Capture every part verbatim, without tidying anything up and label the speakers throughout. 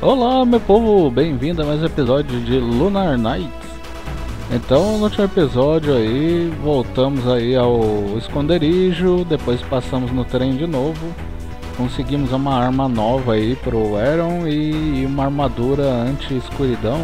Speaker 1: Olá, meu povo, bem-vindo a mais um episódio de Lunar Nights. Então, no último episódio aí, voltamos aí ao esconderijo, depois passamos no trem de novo, conseguimos uma arma nova aí pro Aaron e uma armadura anti-escuridão.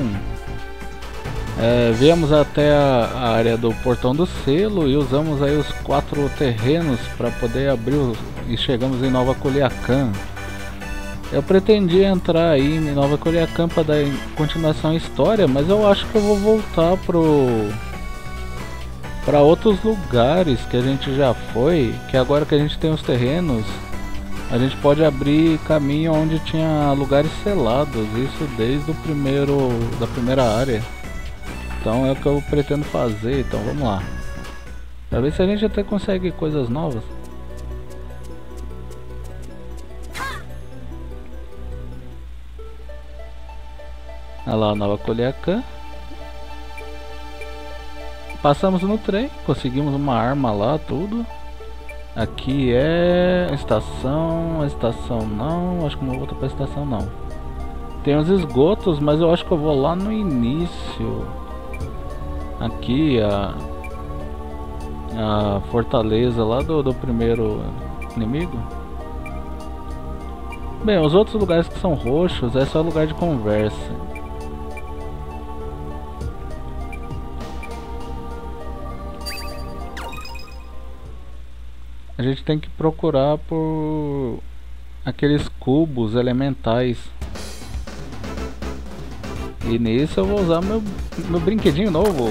Speaker 1: É, viemos até a, a área do Portão do Selo e usamos aí os quatro terrenos para poder abrir o, e chegamos em Nova Culiacán. Eu pretendia entrar aí em Nova Culiacán para dar continuação à história, mas eu acho que eu vou voltar pro para outros lugares que a gente já foi, que agora que a gente tem os terrenos, a gente pode abrir caminho onde tinha lugares selados, isso desde o primeiro da primeira área. Então é o que eu pretendo fazer, então vamos lá. Pra ver se a gente até consegue coisas novas. Olha lá, Nova Culiacán. Passamos no trem, conseguimos uma arma lá, tudo. Aqui é a estação, a estação não, acho que não vou voltar pra estação não. Tem os esgotos, mas eu acho que eu vou lá no início. Aqui a, a fortaleza lá do, do primeiro inimigo. Bem, os outros lugares que são roxos é só lugar de conversa. A gente tem que procurar por aqueles cubos elementais. E nisso eu vou usar meu, meu brinquedinho novo.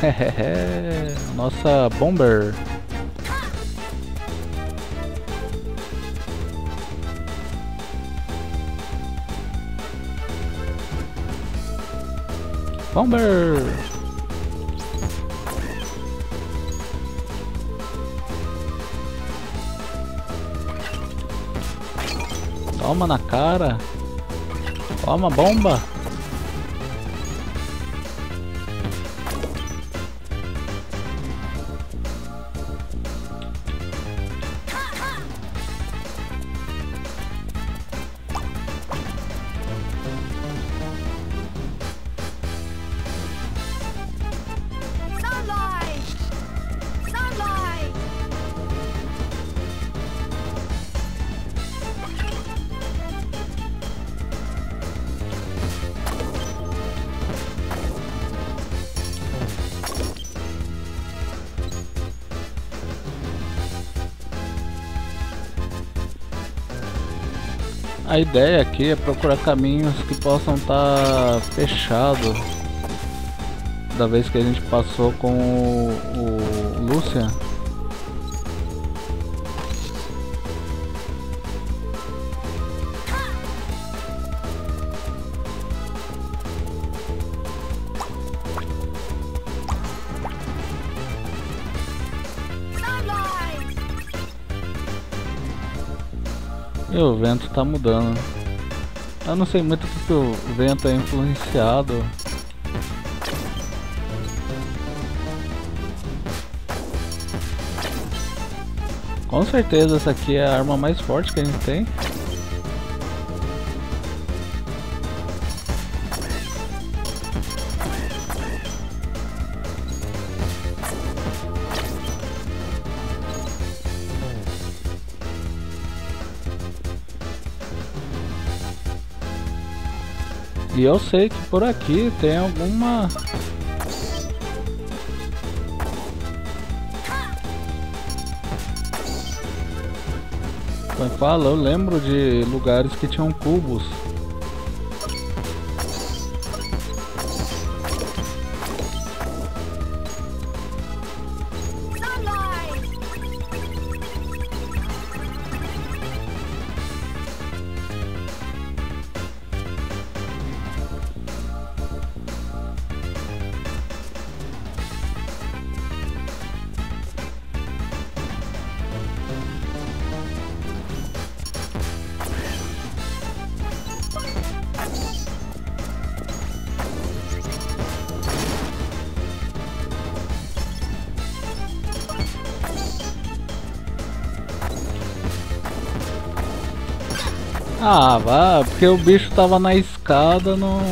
Speaker 1: Nossa Bomber. Bomber. Toma na cara. Toma bomba. A ideia aqui é procurar caminhos que possam estar fechados da vez que a gente passou com o, o Lucian. E o vento tá mudando. Eu não sei muito o que o vento é influenciado. Com certeza essa aqui é a arma mais forte que a gente tem. E eu sei que por aqui tem alguma... Como eu falo, eu lembro de lugares que tinham cubos. Ah, vá, porque o bicho tava na escada, não...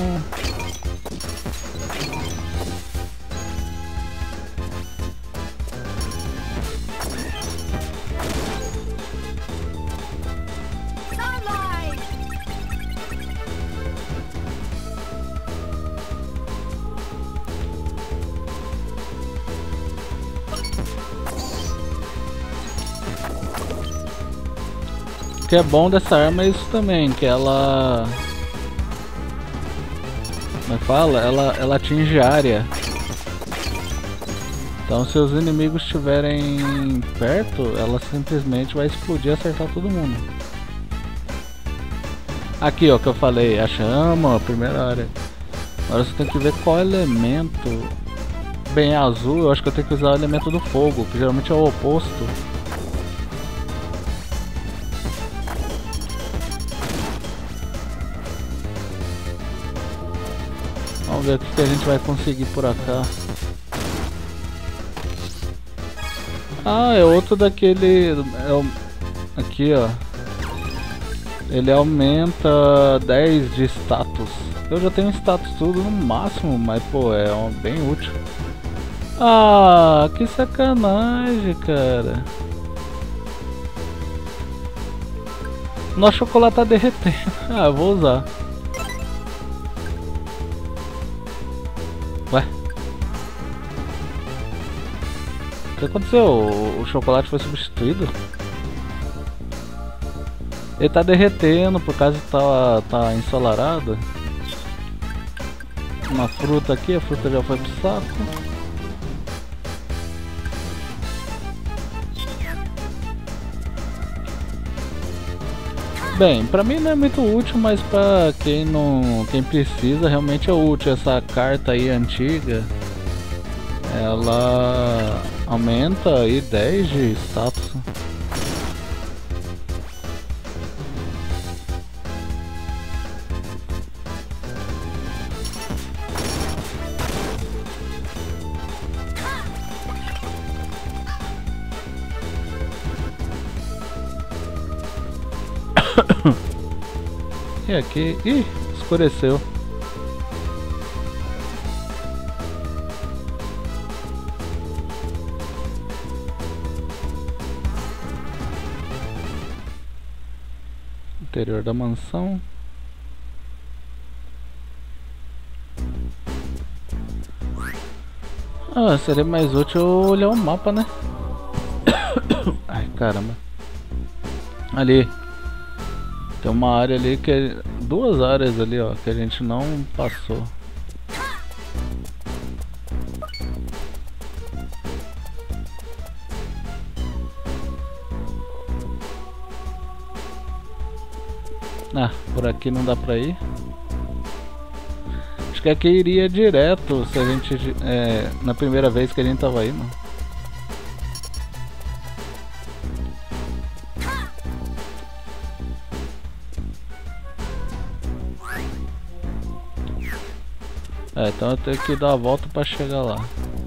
Speaker 1: O que é bom dessa arma é isso também, que ela... Como é que fala? Ela, ela atinge área. Então se os inimigos estiverem perto, ela simplesmente vai explodir e acertar todo mundo. Aqui ó, que eu falei, a chama, a primeira área. Agora você tem que ver qual elemento. Bem, azul, eu acho que eu tenho que usar o elemento do fogo, que geralmente é o oposto. Vamos ver o que a gente vai conseguir por acá. Ah, é outro daquele... É o, aqui, ó. Ele aumenta dez de status. Eu já tenho status tudo no máximo, mas pô, é um, bem útil. Ah, que sacanagem, cara. Nosso chocolate tá derretendo. Ah, eu vou usar. Ué? O que aconteceu? O, o chocolate foi substituído? Ele tá derretendo por causa que tá, tá ensolarado. Uma fruta aqui, a fruta já foi pro saco. Bem, pra mim não é muito útil, mas pra quem não, quem precisa realmente é útil. Essa carta aí antiga, ela aumenta aí dez de status. E aqui... Ih, escureceu. Interior da mansão. Ah, seria mais útil eu olhar o mapa, né? Ai, caramba. Ali. Tem uma área ali que é... Duas áreas ali, ó, que a gente não passou. Ah, por aqui não dá pra ir. Acho que aqui iria direto se a gente... É, na primeira vez que a gente tava indo. É, então eu tenho que dar a volta pra chegar lá.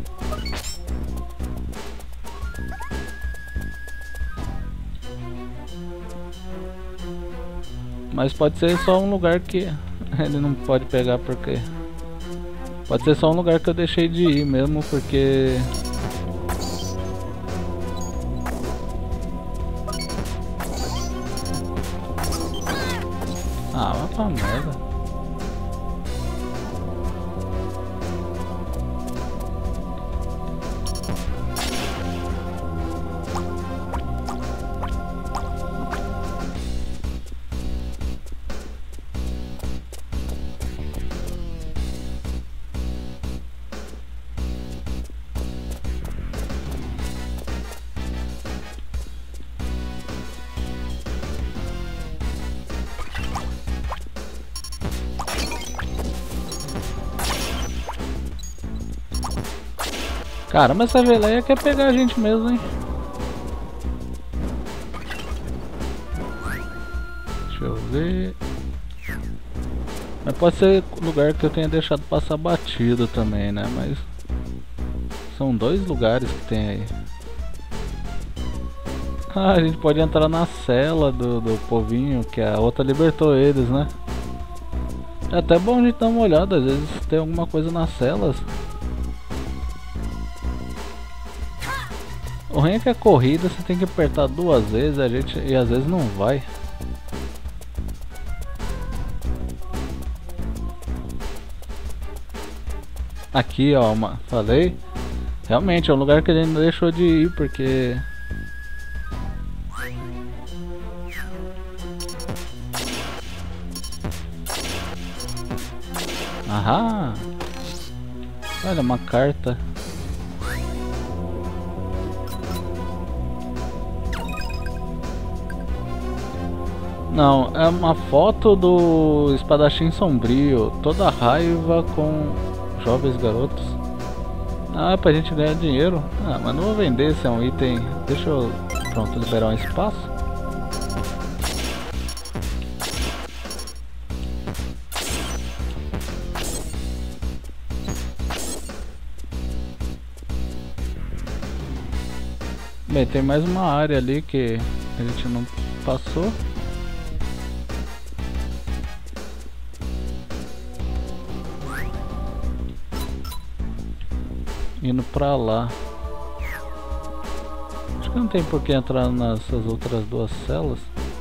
Speaker 1: Mas pode ser só um lugar que ele não pode pegar porque... Pode ser só um lugar que eu deixei de ir mesmo porque... Ah, vai pra merda. Caramba, essa geleia quer pegar a gente mesmo, hein? Deixa eu ver... Mas pode ser lugar que eu tenha deixado passar batido também, né? Mas... São dois lugares que tem aí. Ah, a gente pode entrar na cela do, do povinho, que a outra libertou eles, né? É até bom a gente dar uma olhada, às vezes tem alguma coisa nas celas. O ruim é que a corrida você tem que apertar duas vezes a gente, e às vezes não vai. Aqui ó, uma, falei. Realmente é um lugar que a gente deixou de ir porque... Aham! Olha, uma carta. Não, é uma foto do espadachim sombrio. Toda raiva com jovens garotos. Ah, é pra gente ganhar dinheiro. Ah, mas não vou vender se é um item. Deixa eu... Pronto, liberar um espaço. Bem, tem mais uma área ali que a gente não passou. Indo pra lá. Acho que não tem por que entrar nessas outras duas celas.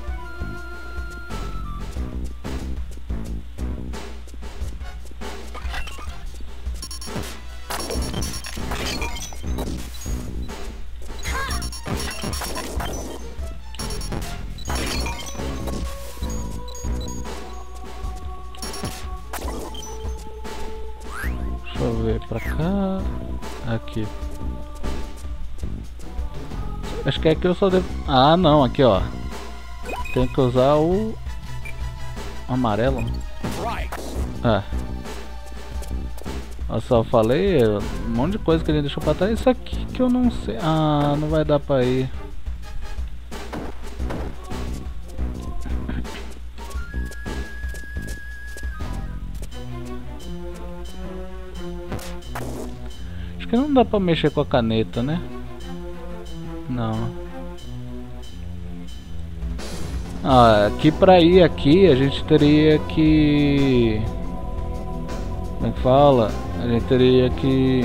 Speaker 1: Deixa eu ver pra cá. Aqui. Acho que aqui eu só devo... Ah, não, aqui ó. Tem que usar o... amarelo. É. Eu só falei um monte de coisa que ele deixou pra trás. Isso aqui que eu não sei. Ah, não vai dar pra ir. Acho que não dá pra mexer com a caneta, né? Não. Ah, aqui pra ir aqui a gente teria que... Como é que fala? A gente teria que...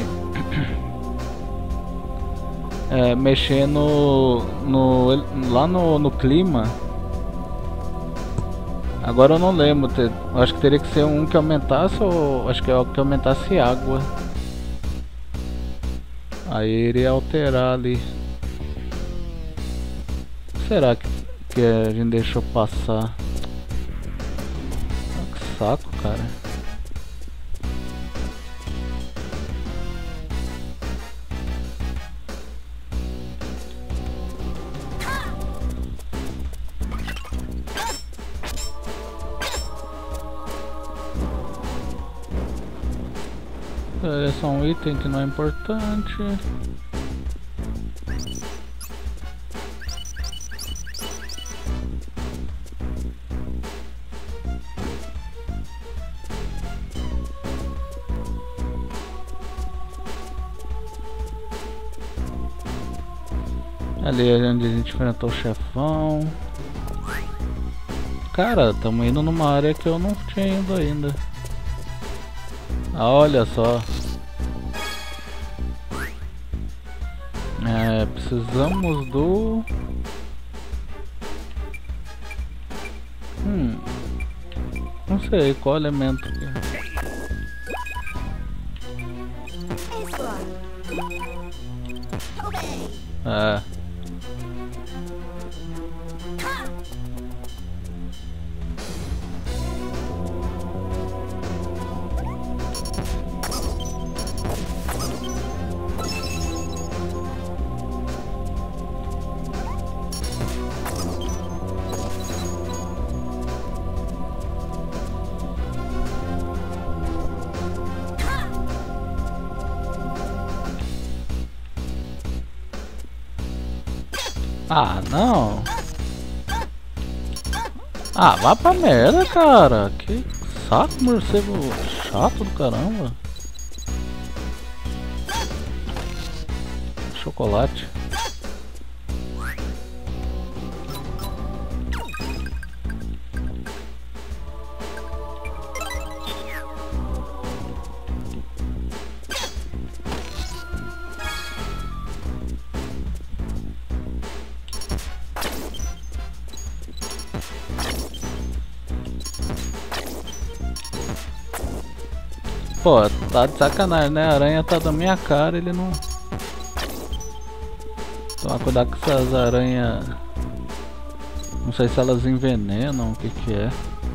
Speaker 1: É, mexer no, no... Lá no, no clima. Agora eu não lembro. Eu acho que teria que ser um que aumentasse ou... Acho que é o que aumentasse água. Aí iria alterar ali. O que será que, que a gente deixou passar? Ah, que saco, cara. É só um item que não é importante. Ali é onde a gente enfrentou o chefão. Cara, estamos indo numa área que eu não tinha ido ainda. Ah, olha só. É, precisamos do... Hum... Não sei qual elemento que é. É. Ah, não. Ah, vá pra merda, cara. Que saco, morcego chato do caramba. Chocolate. Pô, tá de sacanagem, né? A aranha tá da minha cara, ele não... Toma cuidado com essas aranhas. Não sei se elas envenenam, o que que é.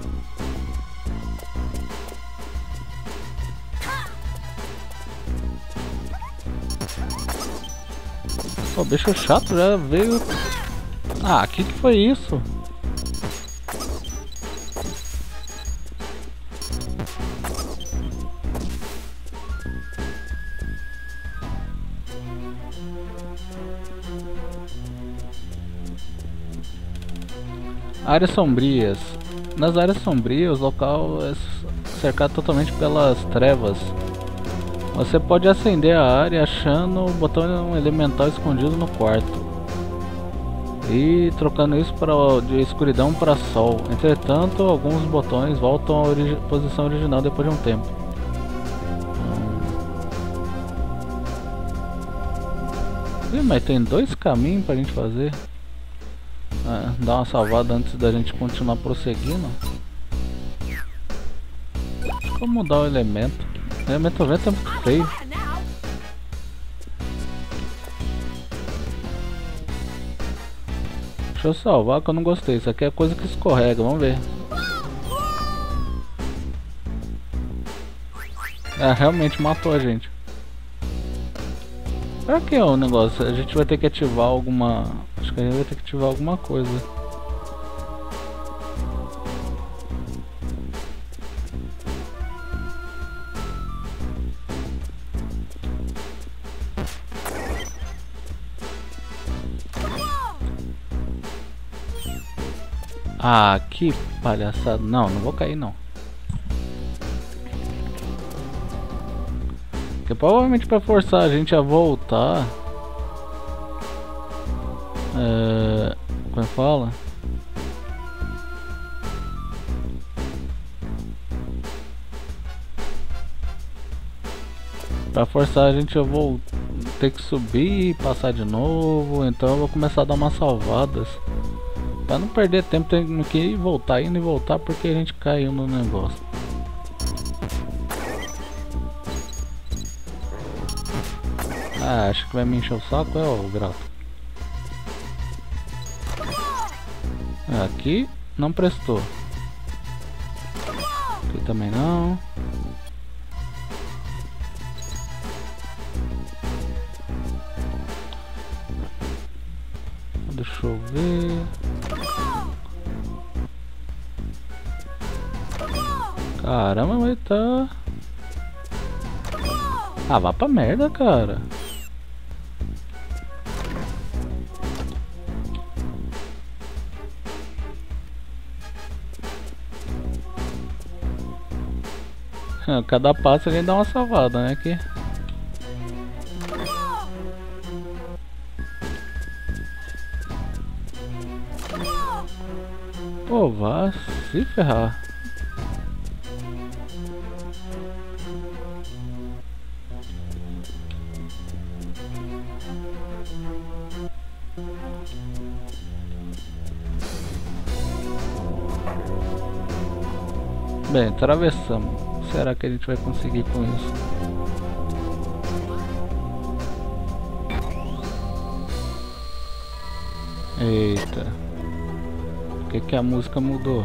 Speaker 1: Pô, bicho chato já veio... Ah, que que foi isso? Áreas sombrias. Nas áreas sombrias, o local é cercado totalmente pelas trevas. Você pode acender a área achando o botão elemental escondido no quarto e trocando isso para de escuridão para sol. Entretanto, alguns botões voltam à origi posição original depois de um tempo. Hum. Ih, mas tem dois caminhos pra gente fazer. É, dar uma salvada antes da gente continuar prosseguindo. Como mudar o elemento? O elemento vento é muito feio. Deixa eu salvar que eu não gostei. Isso aqui é coisa que escorrega, vamos ver. É, realmente matou a gente. Pra que é o negócio? A gente vai ter que ativar alguma... Acho que a gente vai ter que ativar alguma coisa. Ah, que palhaçada. Não, não vou cair não. Porque provavelmente para forçar a gente a voltar. É... Como é que fala? Para forçar a gente a voltar, ter que subir e passar de novo. Então eu vou começar a dar umas salvadas. Pra não perder tempo, tem que ir e voltar, indo e voltar, porque a gente caiu no negócio. Ah, acho que vai me encher o saco, é o grato. Aqui não prestou. Aqui também não. Deixa eu ver. Caramba, mas tá... Ah, vá pra merda, cara. Cada passo a gente dá uma salvada, né? Aqui. Pô, vá se ferrar. Bem, atravessamos. Será que a gente vai conseguir com isso? Eita. Por que que a música mudou?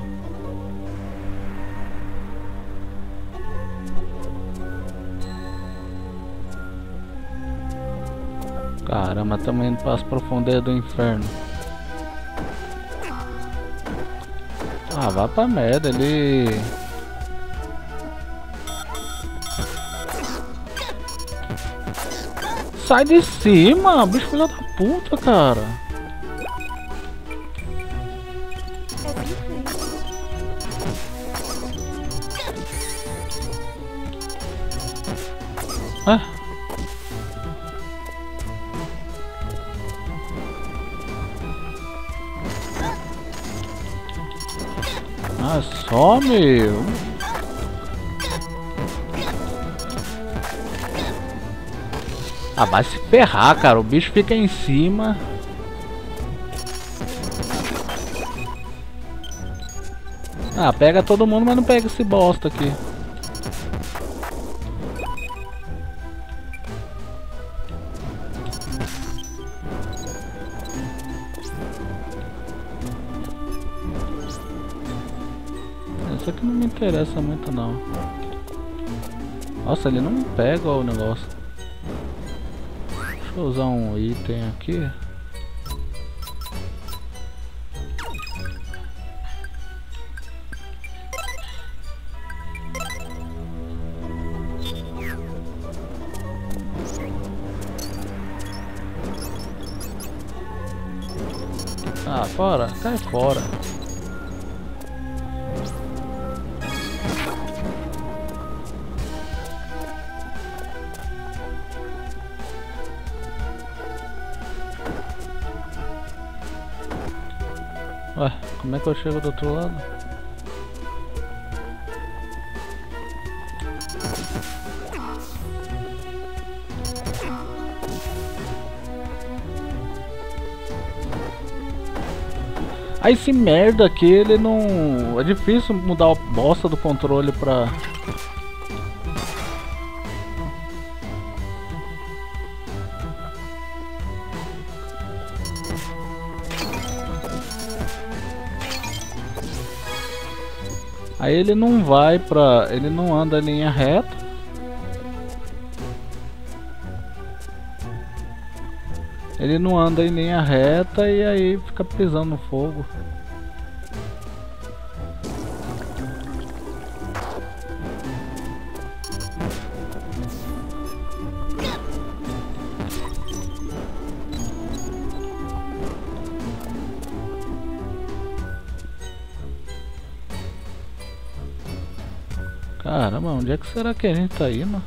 Speaker 1: Caramba, estamos indo para as profundezas do inferno. Ah, vá pra merda, ele... Sai de cima, bicho filho da puta, cara. Ah. Ah, só, meu. Ah, vai se ferrar, cara. O bicho fica em cima. Ah, pega todo mundo, mas não pega esse bosta aqui. Isso aqui não me interessa muito não. Nossa, ele não pega o negócio. Deixa eu usar um item aqui. Ah, fora, cai fora. Ué, como é que eu chego do outro lado? Ah, esse merda aqui, ele não... É difícil mudar a bosta do controle pra... Aí ele não vai pra... Ele não anda em linha reta. Ele não anda em linha reta e aí fica pisando no fogo. Caramba, onde é que será que a gente tá indo?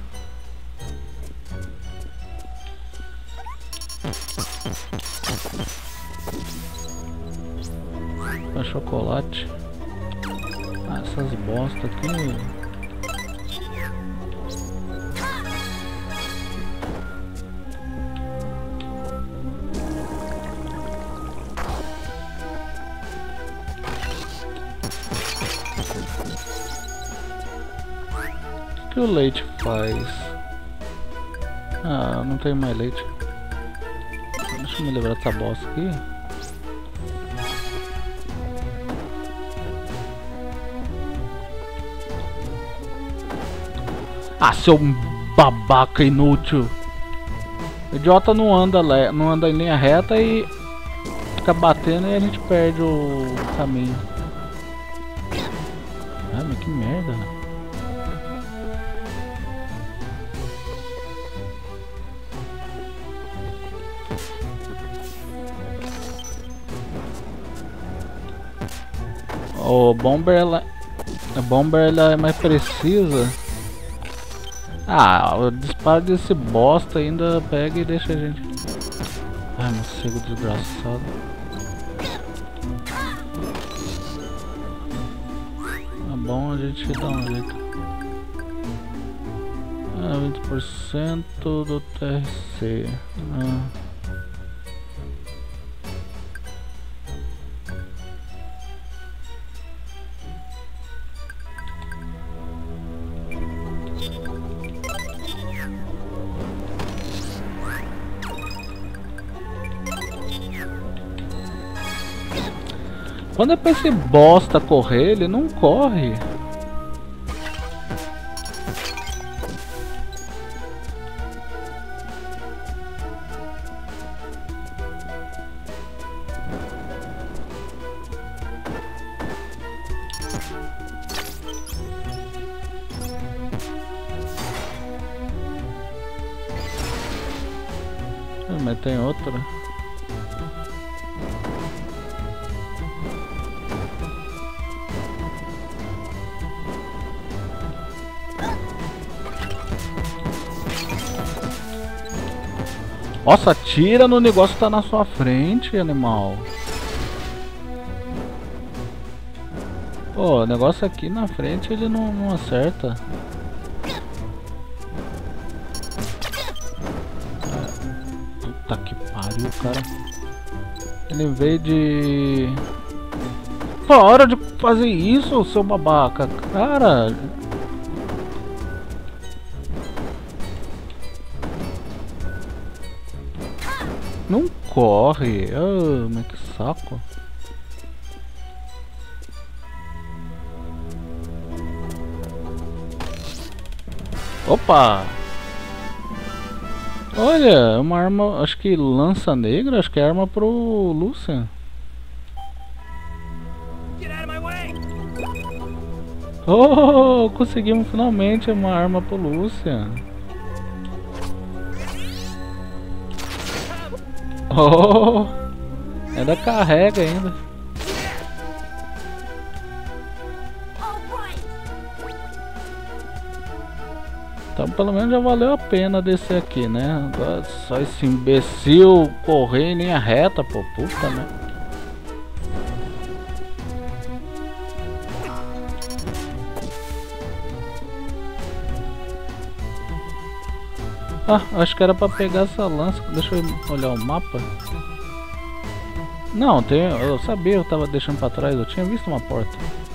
Speaker 1: Pra chocolate. Ah, essas bosta aqui. O que o leite faz? Ah, não tem mais leite. Deixa eu me livrar dessa bosta aqui. Ah, seu babaca inútil! O idiota não anda, não anda em linha reta e fica batendo e a gente perde o caminho. Ah, mas que merda! O Bomber, ela, a Bomber ela é mais precisa. Ah, o disparo desse bosta ainda pega e deixa a gente. Ai, morcego desgraçado. Tá bom, a gente dá um jeito. Ah, vinte por cento do T R C. Ah. Quando é pra esse bosta correr, ele não corre. Ah, mas tem outra. Nossa, atira no negócio que tá na sua frente, animal. Pô, o negócio aqui na frente ele não, não acerta. Puta que pariu, cara. Ele veio de... Para de fazer isso, seu babaca. Cara... Não corre, ah, mas que saco. Opa! Olha, uma arma, acho que lança negra, acho que é arma pro Lucian. Oh, conseguimos finalmente uma arma pro Lucian. Oh, ainda carrega ainda. Então pelo menos já valeu a pena descer aqui, né? Agora só esse imbecil correr em linha reta, pô, puta, né? Ah, acho que era pra pegar essa lança. Deixa eu olhar o mapa. Não, tem, eu sabia, eu tava deixando pra trás, eu tinha visto uma porta.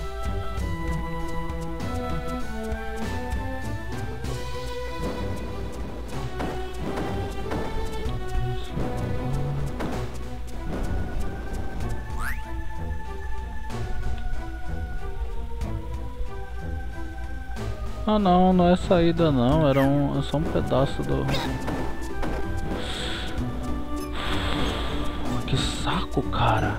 Speaker 1: Ah não, não é saída não, era um, é só um pedaço do... Que saco, cara.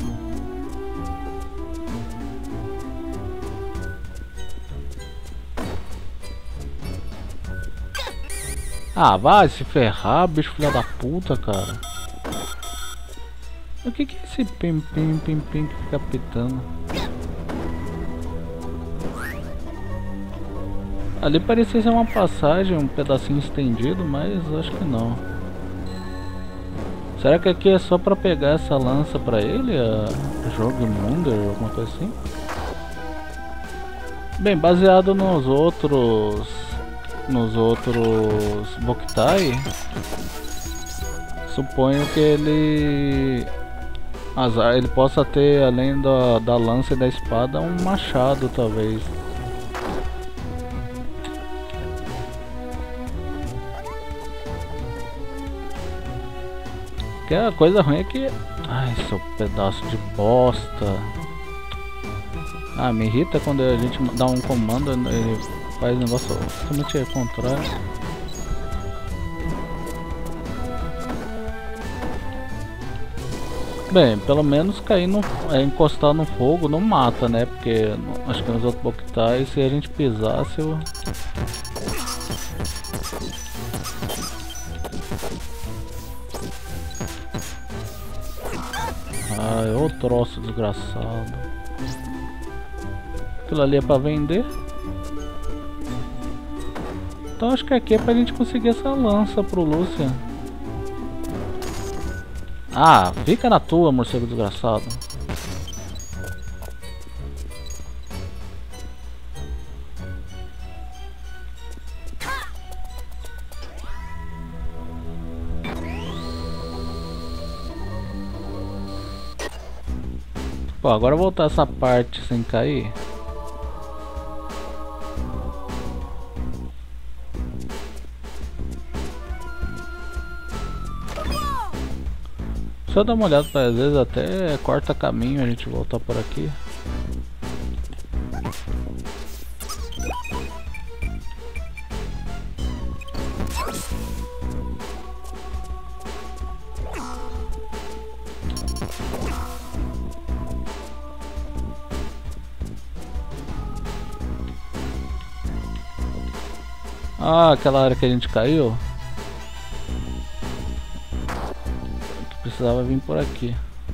Speaker 1: Ah, vai se ferrar, bicho filha da puta, cara. O que que é esse pim pim pim pim que fica pitando? Ali parecia ser uma passagem, um pedacinho estendido, mas acho que não. Será que aqui é só pra pegar essa lança pra ele? A Jorgmunder, alguma coisa assim? Bem, baseado nos outros... Nos outros Boktai, suponho que ele... Azar, ele possa ter, além da, da lança e da espada, um machado, talvez. Que a coisa ruim é que... Ai, seu pedaço de bosta. Ah, me irrita quando a gente dá um comando e ele faz negócio totalmente ao contrário. Bem, pelo menos cair no... É, encostar no fogo não mata, né? Porque acho que nos outros Boktai, se a gente pisasse, eu... Ai, ô troço desgraçado. Aquilo ali é pra vender. Então acho que aqui é pra gente conseguir essa lança pro Lucian. Ah, fica na tua, morcego desgraçado. Pô, agora voltar essa parte sem cair. Só dar uma olhada, às vezes até corta caminho a gente voltar por aqui. Ah, aquela área que a gente caiu. Precisava vir por aqui.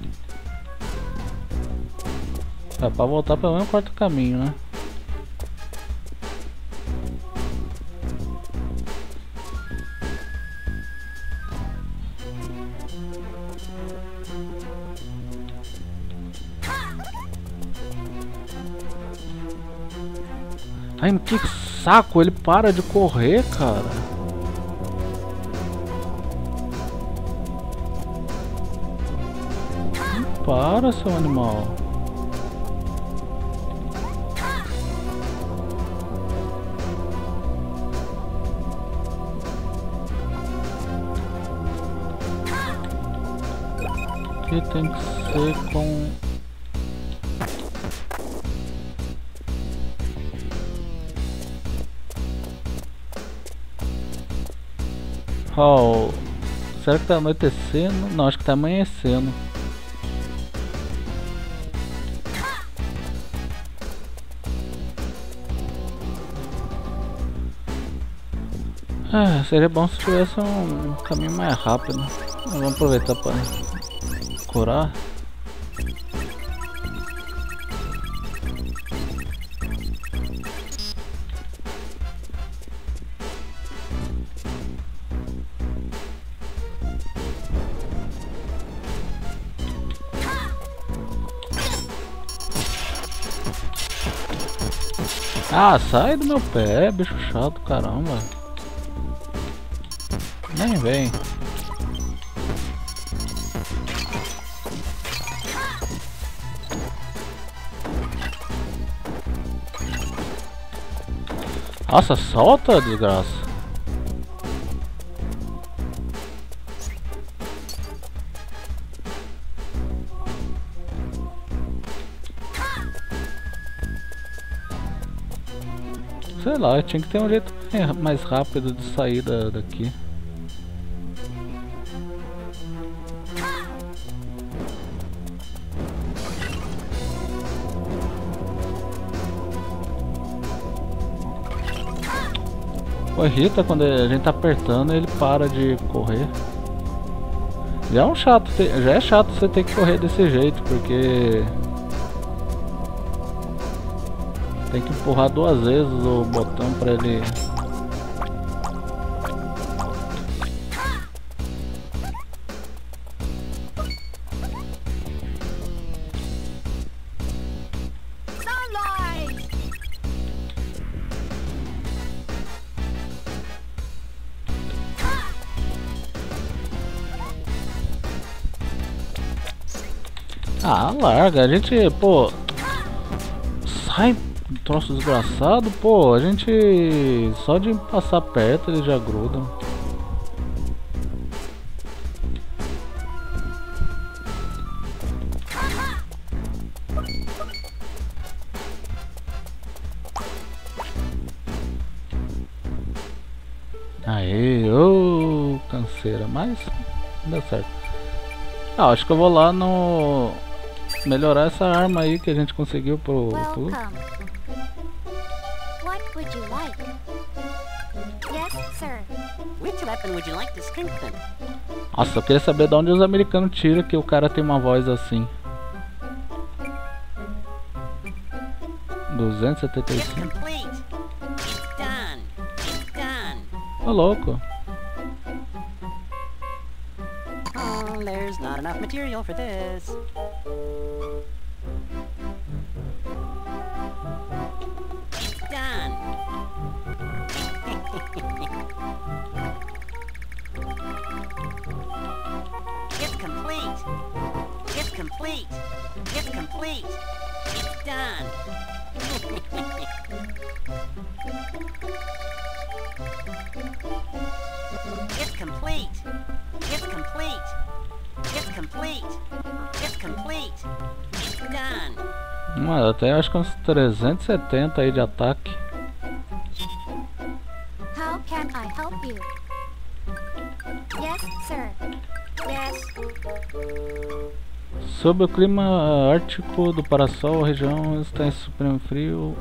Speaker 1: É, pra voltar pelo menos corta o caminho, né? Ai, que saco, ele para de correr, cara. Não para, seu animal. Aqui tem que ser com... Oh, será que tá anoitecendo? Não, acho que tá amanhecendo. Ah, seria bom se tivesse um caminho mais rápido. Vamos aproveitar para curar. Ah, sai do meu pé, bicho chato, caramba. Nem vem. Nossa, solta, desgraça. Sei lá, tinha que ter um jeito mais rápido de sair da, daqui. O irrita quando a gente tá apertando, ele para de correr. Já é um chato, já é chato você ter que correr desse jeito, porque tem que empurrar duas vezes o botão pra ele. Ah, larga, a gente, pô, sai, troço desgraçado, pô, a gente, só de passar perto eles já grudam. Aê, ô, oh, canseira, mas deu certo. Ah, acho que eu vou lá no... melhorar essa arma aí que a gente conseguiu pro... pro...
Speaker 2: What would you like? Yes, sir. Which weapon would you like to strengthen?
Speaker 1: Nossa, eu queria saber de onde os americanos tiram que o cara tem uma voz assim. duzentos e setenta e cinco. Ô, louco.
Speaker 2: Oh, there's not enough material for this. Done. It's complete. It's complete. It's complete. It's done. It's complete. It's complete. It's complete. It's complete. It's done.
Speaker 1: Mano, até acho que uns trezentos e setenta aí de ataque.
Speaker 2: How can I help you? Yes, sir. Yes.
Speaker 1: Sob o clima ártico do Parasol, a região está em supremo frio.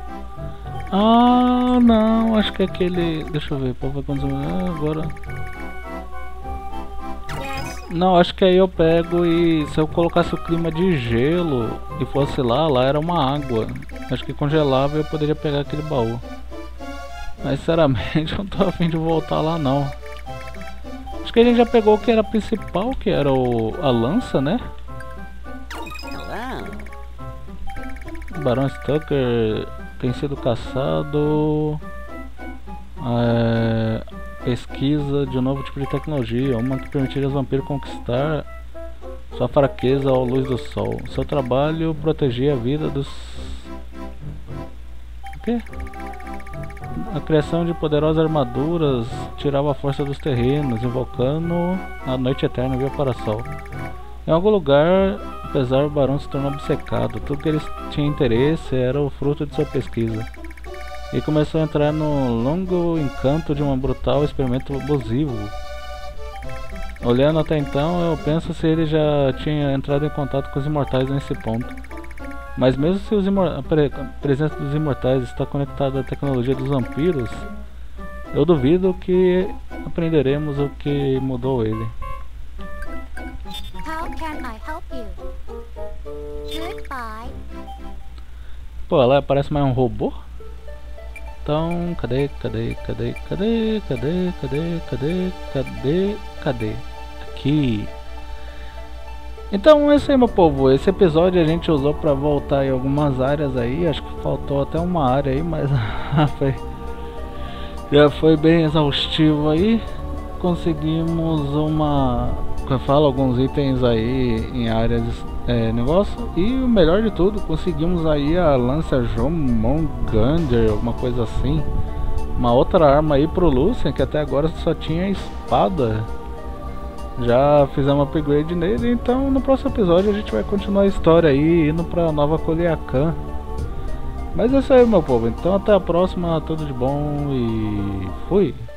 Speaker 1: Ah, não, acho que é aquele... Deixa eu ver, pô, vai acontecer agora. Não, acho que aí eu pego e se eu colocasse o clima de gelo e fosse lá, lá era uma água. Acho que congelava e eu poderia pegar aquele baú. Mas sinceramente eu não tô a fim de voltar lá não. Acho que a gente já pegou o que era principal, que era o, a lança, né? Barão Stucker tem sido caçado. É, pesquisa de um novo tipo de tecnologia, uma que permitiria aos vampiros conquistar sua fraqueza à luz do sol. Seu trabalho protegia a vida dos... O quê? A criação de poderosas armaduras tirava a força dos terrenos, invocando a noite eterna via Parasol. Em algum lugar, apesar do barão se tornou obcecado, tudo que ele tinha interesse era o fruto de sua pesquisa. E começou a entrar no longo encanto de um brutal experimento abusivo Olhando até então, eu penso se ele já tinha entrado em contato com os imortais nesse ponto. Mas mesmo se os a pre presença dos imortais está conectada à tecnologia dos vampiros, eu duvido que aprenderemos o que mudou ele.
Speaker 2: How can I help you? Goodbye.
Speaker 1: Pô, ela parece mais um robô? Então, cadê, cadê, cadê, cadê, cadê, cadê, cadê, cadê, cadê? Aqui. Então é isso aí, meu povo. Esse episódio a gente usou pra voltar em algumas áreas aí. Acho que faltou até uma área aí, mas foi, já foi bem exaustivo aí. Conseguimos uma... eu falo alguns itens aí em áreas é, negócio. E o melhor de tudo, conseguimos aí a lança Jormungandr, alguma coisa assim. Uma outra arma aí pro Lucian, que até agora só tinha espada. Já fizemos upgrade nele, então no próximo episódio a gente vai continuar a história aí, indo pra Nova Culiacán. Mas é isso aí, meu povo, então até a próxima, tudo de bom e fui!